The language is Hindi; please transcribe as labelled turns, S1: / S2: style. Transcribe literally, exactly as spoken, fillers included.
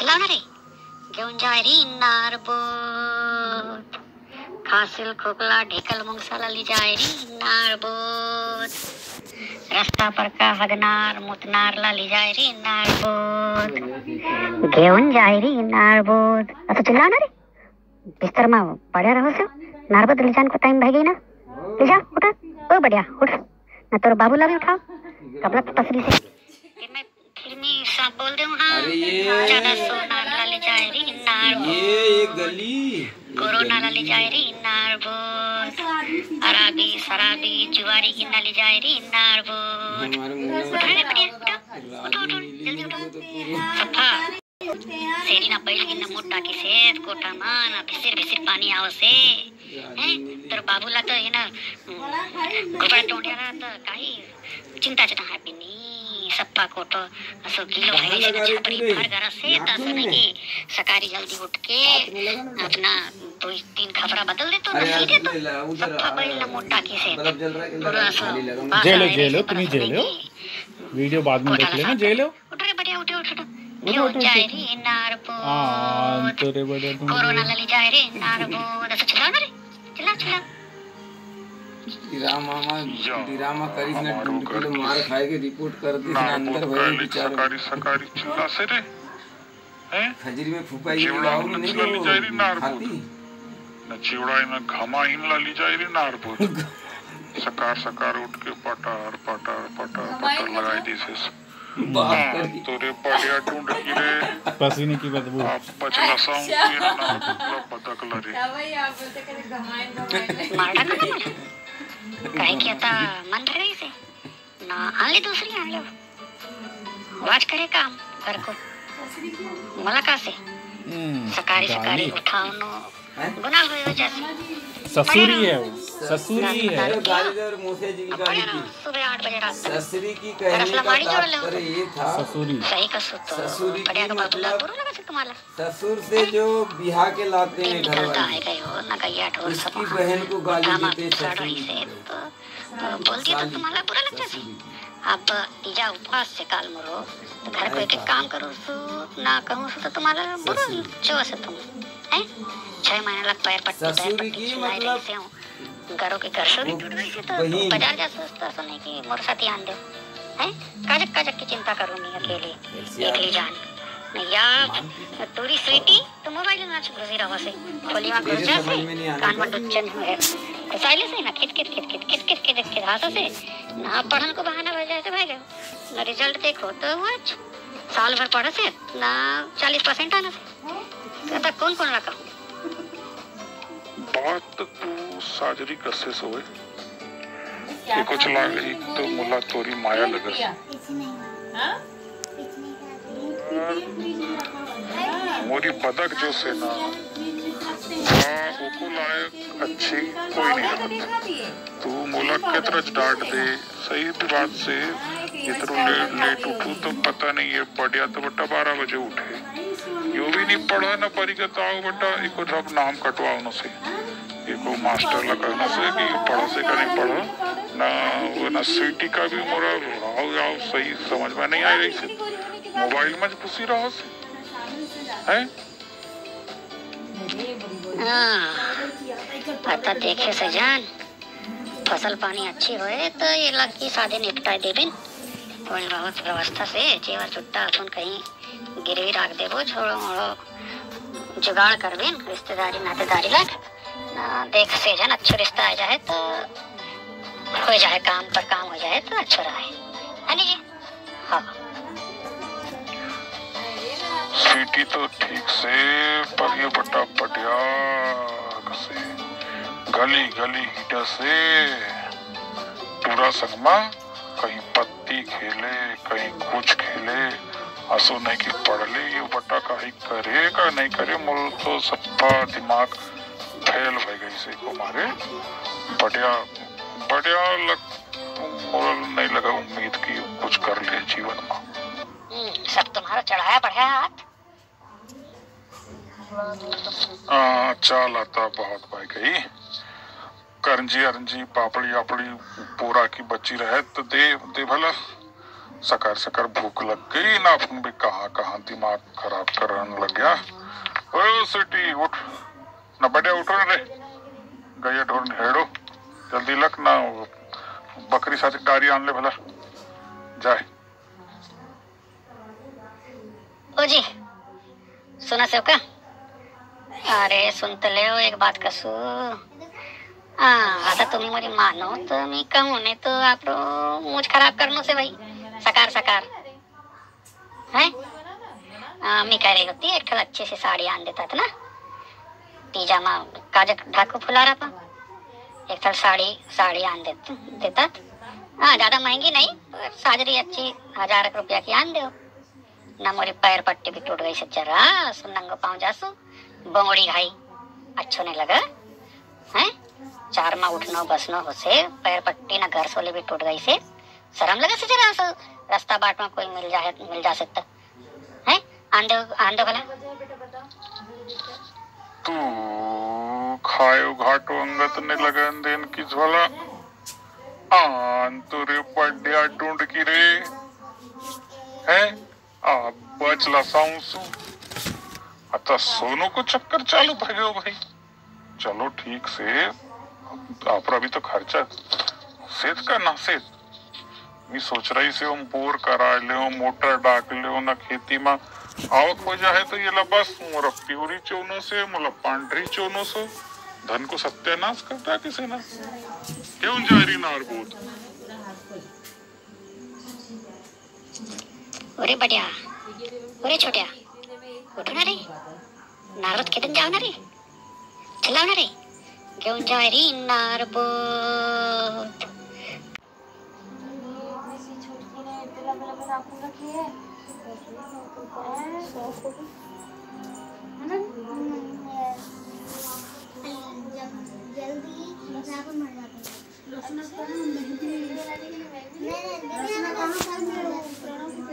S1: चिल्लाओ ना रे। घेऊन जाय रे इन्नार बोत, खासिल खोकला ढेकल मुंगसाला ली जाय रे इन्नार बोत, रस्ता पर का हगनार मुतनारला ली जाय रे इन्नार बोत, घेऊन जाय रे इन्नार बोत। असं चिल्लाओ ना रे। बिस्तर में पड़ा रहो से नारबत ले जाने को टाइम भाई गई ना। ले जा उठा, ओ बढ़िया उठ ना, तोर बाबूला भी उठाओ कबला तसरी से। फिर मैं फिर मैं सांप बोल दूं। हाँ
S2: अरे ये
S1: ज्यादा सोना ला ले जाए रे इन्नार बोत,
S2: ये एक गली
S1: कोरोना ला ले जाए रे इन्नार बोत, अराबी शराबी जुआरी गिन्ना ले जाए रे इन्नार बोत। उठा रे बढ़िया उठा, उठो उठो जल्दी उठो। सफा सेरी ना बैल गिन्ना मोटा की सेत कोठा मान भिसिर भिसिर पानी आओ से हैं। तोर बाबूला तो ये ना गोबर टोंडिया रहा तो काही चिंता चटा है बिनी सप्पा कोटो असो किलो भाई से छपरी भर घर से दस नहीं की सकारी जल्दी उठ के अपना दो तीन खबरा बदल दे तो सीधे तो सप्पा बैल ना मोटा की से पूरा असो
S3: जेलो जेलो तुम जेलो वीडियो बाद में देख लेना। जेलो
S1: उठ रे बढ़िया उठो उठो उठो जाए रे नार बोत,
S3: तेरे बड़े तुम
S1: कोरोना ले जाए रे नार बोत। ऐसा चिल्ला ना रे, चिल्ला चिल्ला।
S2: डीरा मामा डीरा मा करी ना टूट के मार खाए के रिपोर्ट कर दे ना अंदर भाई बेचारे
S4: सकारी सकारी चिल्ला से रे हैं।
S2: खजरी में फुपाई लाओ नहीं तो हाथी
S4: न चिवड़ाई न घमा इन ला ली जाए रे नार बोत। सकार सकार उठ के पटार पटार पटार पटार लगाई दी से तोरे बढ़िया ढूंढ की रे
S3: पसीने की बदबू
S4: आप पचला साउंड की ना पूरा पतक लरे
S1: मारडा का ना काहे की आता मन भर गई से ना आले दूसरी आ लो वाच करे काम घर को मला का से सकारी सकारी उठाओ नो गुनाह हुए जैसे
S3: ससुरी है वो ससुरी है
S2: गालीदार मूसे जी की गाली थी
S1: सुबह आठ बजे रात तक
S2: ससुरी की कहने का तात्पर्य ये था
S3: ससुरी
S1: सही का सुतो
S2: ससुरी
S1: बढ़िया
S2: की
S1: का बाबूला
S2: मतलब
S1: बुरा लगा से तुम्हारा
S2: ससुर से जो बिहा के लाते हैं घर
S1: निकलता
S2: वाले
S1: है गई हो ना गैया ढोल सब
S2: उसकी बहन को गाली देते
S1: ससुरी
S2: ससुरी
S1: से तो बोल दिया तो तुम्हारा बुरा लग जाए। अब तीजा उपवास से काल मरो तो घर को एक एक काम करो सो ना कहूँ सो तो तुम्हारा बुरा जो से तुम हैं छह महीने लग पैर पट्टी पैर
S2: ससुरी
S1: पट्टी
S2: की
S1: चिल्लाई रही
S2: मतलब
S1: से हूँ घरों के घर से भी टूट गई से तो
S2: वही
S1: बाजार जा सोचता सो नहीं कि मोर साथी आन दे हैं काजक काजक की चिंता करूँ नहीं अकेली एकली जान नहीं या तोरी स्वीटी तो मोबाइल में नाच घुसी रहो से खोली में घुस जा से कान में डुच्चन है घुसाइले से ना खिट खिट खिट खिट खिट खिट खिट खिट हाथ से ना पढ़न को बहाना बज जाए तो भाई गए ना रिजल्ट देखो तो हुआ साल भर पढ़े से ना चालीस परसेंट आना से कहता कौन कौन रखा
S4: बात तू साजरी कसे सोए ये कुछ लाग ही तो मुला तोरी माया लग मोरी बदक जो से ना उको लायक अच्छी कोई नहीं रहत। तू मुला केतरज डांट दे सही बात से इतरो ले, लेट उठू तो पता नहीं ये बढ़िया तो बट्टा बारह बजे उठे यो भी नहीं पढ़ा ना परिगत आओ बट्टा एको जब नाम कटवाओ न से एको मास्टर लगाना से कि पढ़ा से का नहीं पढ़ा ना वो ना स्वीटी का भी मोरा आओ आओ सही समझ में नहीं आ रही से मोबाइल में घुसी रहो से हैं।
S1: पता देखे से जान फसल पानी अच्छी होए तो ये लग की शादी निपटाए देबिन कोई बहुत व्यवस्था से जेवर चुट्टा अपन कहीं गिरवी रख देबो छोड़ो मोड़ो जुगाड़ करबिन रिश्तेदारी नातेदारी लग ना देख से जान अच्छो रिश्ता आ जाए तो हो जाए काम पर काम हो जाए तो अच्छा रहे है नी जी। हाँ
S4: सीटी तो ठीक से पर ये बट्टा बढ़िया से गली गली हीटा से पूरा संगमा कहीं पत्ती खेले कहीं कुछ खेले असो नहीं कि पढ़ ले ये बट्टा कहीं करेगा नहीं करे मोर तो सबका दिमाग फैल हो गई से को मारे बढ़िया बढ़िया लग मोर नहीं लगा उम्मीद की कुछ कर ले जीवन में
S1: सब तुम्हारा चढ़ाया बढ़ाया हाथ
S4: आ, चाल आता बहुत भाई गई करंजी अरंजी पापड़ी आपड़ी पूरा की बच्ची रहे तो दे दे भला सकार सकार भूख लग गई ना, अपन भी कहाँ कहाँ दिमाग खराब करने लग गया। ओ सिटी उठ ना, बढ़िया उठो रे, गया ढोर हेड़ो, जल्दी लग ना, बकरी साथ गाड़ी आन ले भला जाए।
S1: ओ जी सुना सेव का, अरे सुनते ले हो एक बात कसू। हाँ आता तुम्ही मुझे मानो तो मी कहूँ नहीं तो आप मुझ खराब करनो से भाई सकार सकार है। मी कह रही होती एक अच्छे से साड़ी आन देता था ना, पीजामा काज ढाकू फुला रहा था, एक थल साड़ी साड़ी आन देता देता हाँ ज्यादा महंगी नहीं, साजरी अच्छी हजार एक रुपया की आन दो ना। मोरी पैर पट्टी भी टूट गई से जरा सुन नंगो पाँव जासू बंगड़ी घाई अच्छो नहीं लगा है। चार माह उठनो बसनो हो से पैर पट्टी ना घर सोले भी टूट गई से शर्म लगा से जरा सो रास्ता बाट में कोई मिल जाए मिल जा सकता है। आंदो आंदो भला
S4: तू खायो घाटो अंगत ने लगन देन की झोला आन तो रे पड्या ढूंढ की रे है आ बचला साउंसू आता सोनू को चक्कर चालू भागो भाई। चलो ठीक से आप अभी तो खर्चा सेत का ना सेत मी सोच रही से हम बोर करा ले मोटर डाक ले ना खेती में आवक हो जाए तो ये बस मोर प्यूरी चोनो से मोला पांडरी चोनो से धन को सत्यानाश करता किसे ना क्यों जारी नार बोध।
S1: ओरे बढ़िया ओरे छोटिया उठो ना रे, नारद के दिन जाओ ना रे, चलाओ ना रे, क्यों जाए री नारबोत।
S5: जल्दी